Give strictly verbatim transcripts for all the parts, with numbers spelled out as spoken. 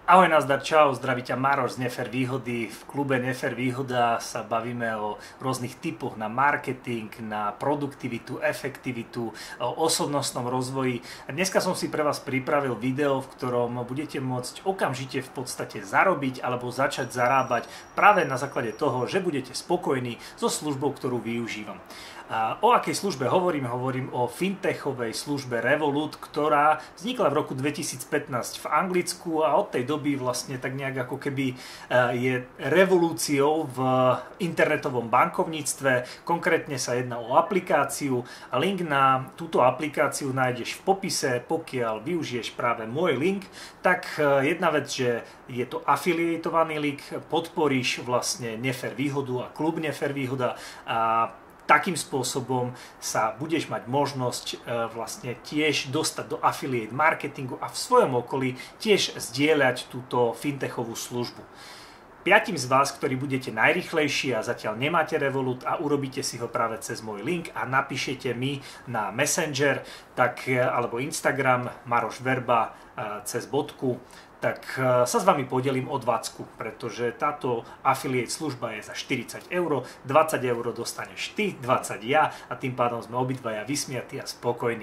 Ahoj, nazdar, čau, zdraví ťa Maroš z Nefer Výhody. V klube Nefer Výhoda sa bavíme o rôznych typoch na marketing, na produktivitu, efektivitu, o osobnostnom rozvoji. Dneska som si pre vás pripravil video, v ktorom budete môcť okamžite v podstate zarobiť alebo začať zarábať práve na základe toho, že budete spokojní so službou, ktorú využívam. A o akej službe hovorím? Hovorím o fintechovej službe Revolut, ktorá vznikla v roku dvetisícpätnásť v Anglicku a od tej doby vlastne tak nejak ako keby je revolúciou v internetovom bankovníctve. Konkrétne sa jedná o aplikáciu. Link na túto aplikáciu nájdeš v popise. Pokiaľ využiješ práve môj link, tak jedna vec, že je to afiliatovaný link, podporíš vlastne Nefer Výhodu a klub Nefer Výhoda a takým spôsobom sa budeš mať možnosť e, vlastne tiež dostať do affiliate marketingu a v svojom okolí tiež zdieľať túto fintechovú službu. Piatim z vás, ktorí budete najrýchlejší a zatiaľ nemáte Revolut a urobíte si ho práve cez môj link a napíšete mi na Messenger tak, alebo Instagram Maroš Verba e, cez bodku, tak sa s vami podelím o dvacku, pretože táto affiliate služba je za štyridsať eur, dvadsať eur dostaneš ty, dvadsať ja a tým pádom sme obidvaja vysmiatí a spokojní.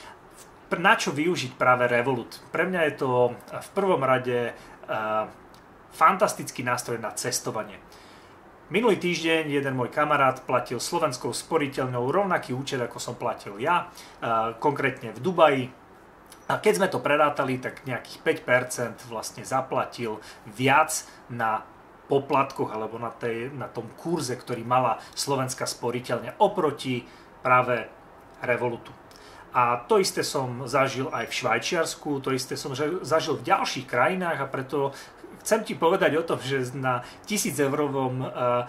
Na čo využiť práve Revolut? Pre mňa je to v prvom rade uh, fantastický nástroj na cestovanie. Minulý týždeň jeden môj kamarát platil slovenskou sporiteľňou rovnaký účet, ako som platil ja, uh, konkrétne v Dubaji. A keď sme to prerátali, tak nejakých päť percent vlastne zaplatil viac na poplatkoch alebo na, tej, na tom kurze, ktorý mala slovenská sporiteľňa oproti práve Revolutu. A to isté som zažil aj v Švajčiarsku, to isté som zažil v ďalších krajinách a preto chcem ti povedať o tom, že na tisíc eurovej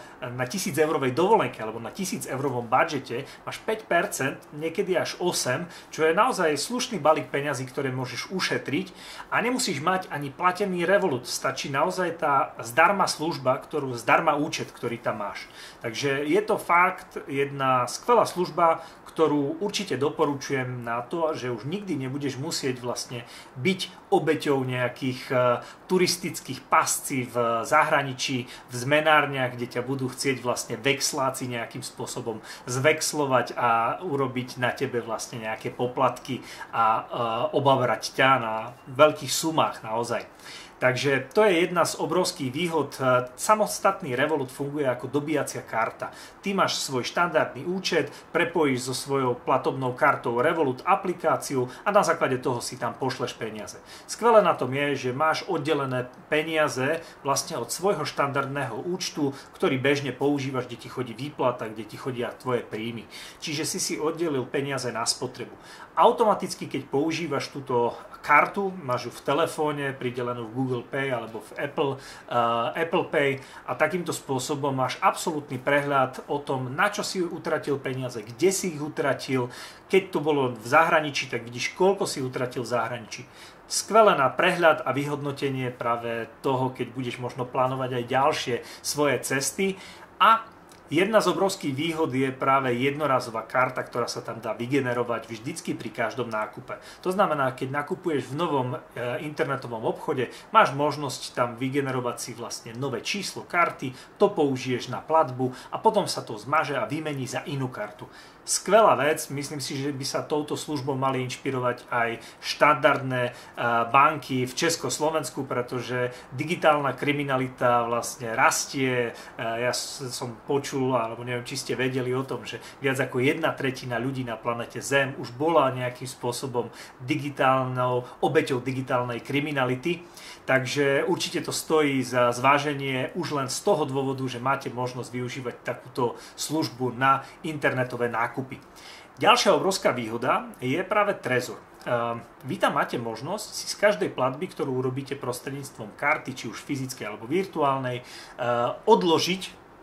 dovolenke alebo na tisíc eurovom budžete máš päť percent, niekedy až osem percent, čo je naozaj slušný balík peňazí, ktoré môžeš ušetriť a nemusíš mať ani platený Revolut. Stačí naozaj tá zdarma služba, ktorú zdarma účet, ktorý tam máš. Takže je to fakt jedna skvelá služba, ktorú určite doporučujem na to, že už nikdy nebudeš musieť vlastne byť obeťou nejakých uh, turistických pascí v zahraničí, v zmenárniach, kde ťa budú chcieť vlastne vexláci nejakým spôsobom zvexlovať a urobiť na tebe vlastne nejaké poplatky a uh, obavrať ťa na veľkých sumách naozaj. Takže to je jedna z obrovských výhod. Samostatný Revolut funguje ako dobíjacia karta. Ty máš svoj štandardný účet, prepojíš so svojou platobnou kartou Revolut aplikáciu a na základe toho si tam pošleš peniaze. Skvelé na tom je, že máš oddelené peniaze vlastne od svojho štandardného účtu, ktorý bežne používaš, kde ti chodí výplata, kde ti chodia tvoje príjmy. Čiže si si oddelil peniaze na spotrebu. Automaticky, keď používaš túto kartu, máš ju v telefóne, pridelenú v Google Pay alebo v Apple, uh, Apple Pay a takýmto spôsobom máš absolútny prehľad o tom, na čo si utratil peniaze, kde si ich utratil. Keď to bolo v zahraničí, tak vidíš, koľko si utratil v zahraničí. Skvelé na prehľad a vyhodnotenie práve toho, keď budeš možno plánovať aj ďalšie svoje cesty. A jedna z obrovských výhod je práve jednorazová karta, ktorá sa tam dá vygenerovať vždycky pri každom nákupe. To znamená, keď nakupuješ v novom e, internetovom obchode, máš možnosť tam vygenerovať si vlastne nové číslo karty, to použiješ na platbu a potom sa to zmaže a vymení za inú kartu. Skvelá vec, myslím si, že by sa touto službou mali inšpirovať aj štandardné banky v Československu, pretože digitálna kriminalita vlastne rastie. Ja som počul, alebo neviem, či ste vedeli o tom, že viac ako jedna tretina ľudí na planete Zem už bola nejakým spôsobom digitálnou, obeťou digitálnej kriminality. Takže určite to stojí za zváženie už len z toho dôvodu, že máte možnosť využívať takúto službu na internetové nákupy. Ďalšia obrovská výhoda je práve Trezor. Vy tam máte možnosť si z každej platby, ktorú urobíte prostredníctvom karty, či už fyzickej alebo virtuálnej, odložiť v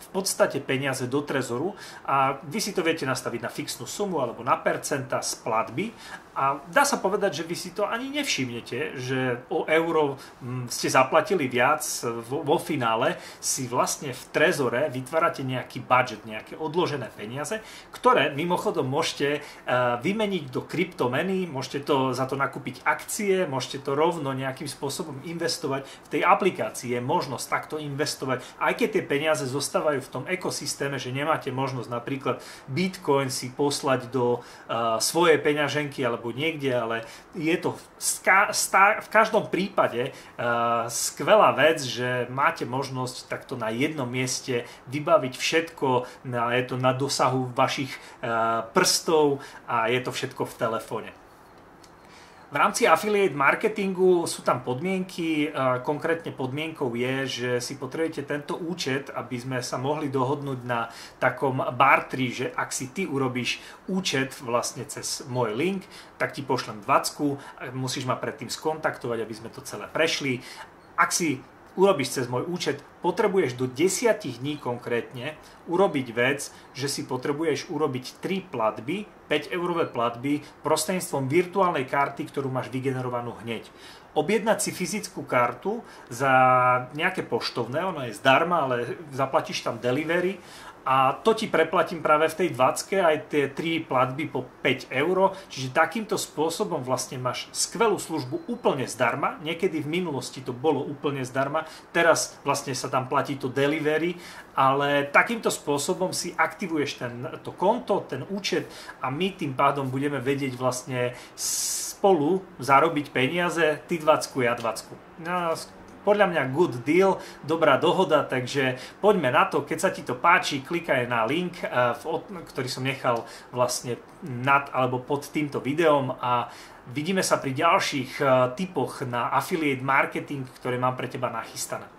v podstate peniaze do trezoru a vy si to viete nastaviť na fixnú sumu alebo na percenta z platby a dá sa povedať, že vy si to ani nevšimnete, že o euro ste zaplatili viac, vo, vo finále si vlastne v trezore vytvárate nejaký budget, nejaké odložené peniaze, ktoré mimochodom môžete vymeniť do kryptomeny, môžete to za to nakúpiť akcie, môžete to rovno nejakým spôsobom investovať. V tej aplikácii je možnosť takto investovať, aj keď tie peniaze zostávajú v tom ekosystéme, že nemáte možnosť napríklad Bitcoin si poslať do uh, svojej peňaženky alebo niekde, ale je to v, v každom prípade uh, skvelá vec, že máte možnosť takto na jednom mieste vybaviť všetko, na, je to na dosahu vašich uh, prstov a je to všetko v telefóne. V rámci affiliate marketingu sú tam podmienky, konkrétne podmienkou je, že si potrebujete tento účet, aby sme sa mohli dohodnúť na takom bartri, že ak si ty urobíš účet vlastne cez môj link, tak ti pošlem dvacku, musíš ma predtým skontaktovať, aby sme to celé prešli. Ak si urobíš cez môj účet, potrebuješ do desať dní konkrétne urobiť vec, že si potrebuješ urobiť tri platby, päť eurové platby prostredníctvom virtuálnej karty, ktorú máš vygenerovanú hneď. Objednať si fyzickú kartu za nejaké poštovné, ono je zdarma, ale zaplatíš tam delivery a to ti preplatím práve v tej dvacke aj tie tri platby po päť eur, čiže takýmto spôsobom vlastne máš skvelú službu úplne zdarma, niekedy v minulosti to bolo úplne zdarma, teraz vlastne sa tam platí to delivery, ale takýmto spôsobom si aktivuješ ten, to konto, ten účet a my tým pádom budeme vedieť vlastne spolu zarobiť peniaze, ty dvacku, ja dvacku. No, podľa mňa good deal, dobrá dohoda, takže poďme na to. Keď sa ti to páči, klikaj na link, ktorý som nechal vlastne nad alebo pod týmto videom a vidíme sa pri ďalších tipoch na affiliate marketing, ktoré mám pre teba nachystané.